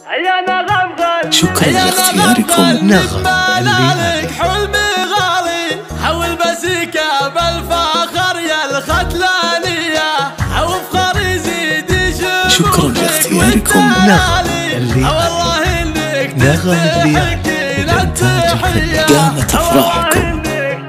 شكرا لاختياركم نغم الليالي. حلمي غالي حول بسيكة بالفخر يا الختلانية وفخر يزيد يشوف. شكرا لاختياركم نغم الليالي. نغم الليالي للإنتاج الفني. قامت أفراحكم.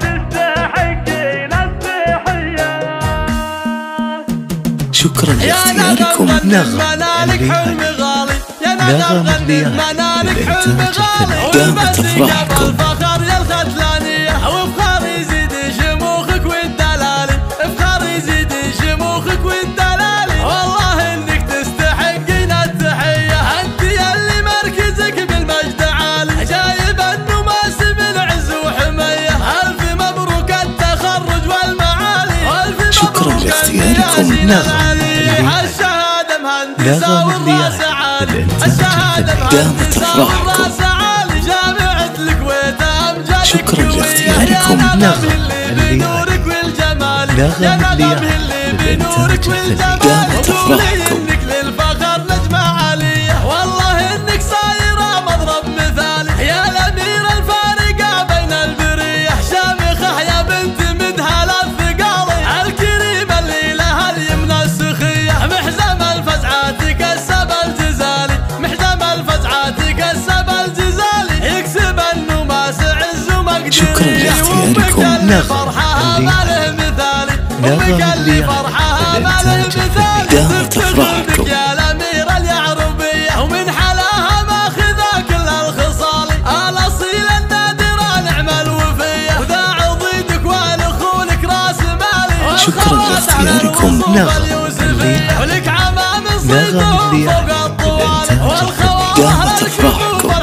شكرا لاختياركم نغم الليالي. نغم الليالي للإنتاج الفني. قامت أفراحكم. الفخر يا الختلانية وفخر يزيد شموخك والدلالي. فخر يزيد شموخك والدلالي. والله انك تستحقين التحية. انت يلي مركزك بالمجد عالي. جايب النماس بالعز وحمية. الف مبروك التخرج والمعالي. شكرا لاختياركم نغم الشهادة مهندسة والراس عالي. الشهادة قامت أفراحكم. جامعة الكويت أمجادك. شكرا لاختياركم نغم الليالي. نغم الليالي للإنتاج الفني. قامت أفراحكم. للفخر نجمة عالية. والله إنك صايرة مضرب مثالي. يا الأميرة الفارقة بين البرية. شامخة يا بنت مدهل الثقالي. الكريمة اللي لها اليمنى السخية. محزم الفزعات كسب الجزالي. محزم الفزعات كسب الجزالي. يكسب النماس عز ومقدري. شكرا لاختياركم نغم الليالي. نغم الليالي للإنتاج الفني. قامت أفراحكم. يا الأميرة اليعربية ومن حلاها ماخذة كل الخصال. الأصيل النادرة نعم الوفية. وذا عضيدك والأخونك راس مالي. شكرا لاختياركم نغم الليالي. ولك عمام نغم الليالي للإنتاج الفني. قامت أفراحكم.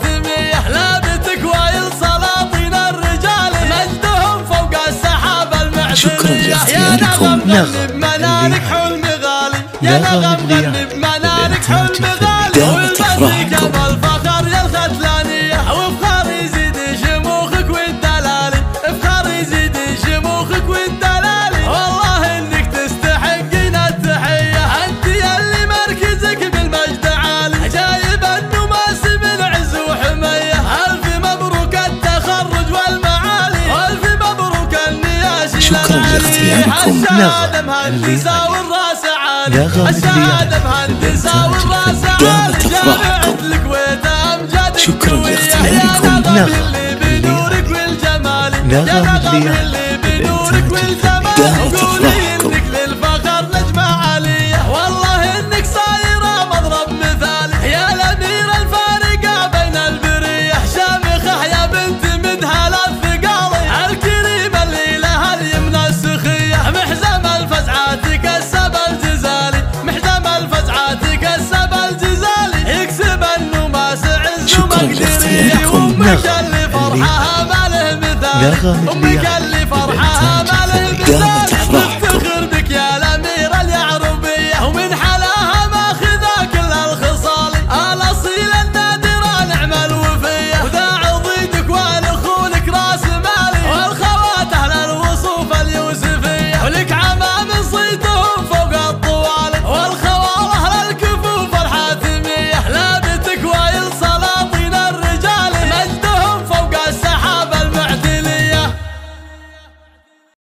شكرا لاختياركم نغم الليالي. نغم الليالي للإنتاج الفني. قامت أفراحكم. الفخر يا الختلانية وفخر يزيد شموخك والدلالي. فخر يزيد شموخك والدلالي. والله انك تستحقين التحية. انت يلي مركزك بالمجد عالي. جايب النماس بالعز وحمية. الف مبروك التخرج والمعالي. والف مبروك النياش. شكرا لاختياركم نغم الليالي. نغم الليالي للإنتاج الفني. قامت أفراحكم. شكرا لاختياركم نغم الليالي. نغم الليالي للإنتاج الفني. قامت أفراحكم. للفخر نجمة عالية. والله انك صايرة مضرب مثالي. يا الأميرة الفارقة بين البرية. شامخة يا بنت مدهل الثقالي. الكريمة اللي لها اليمنى السخية. محزم الفزعات كسب الجزالي. محزم الفزعات كسب الجزالي. يكسب النماس عز شكرا لاختياركم نغم الليالي. نغم الليالي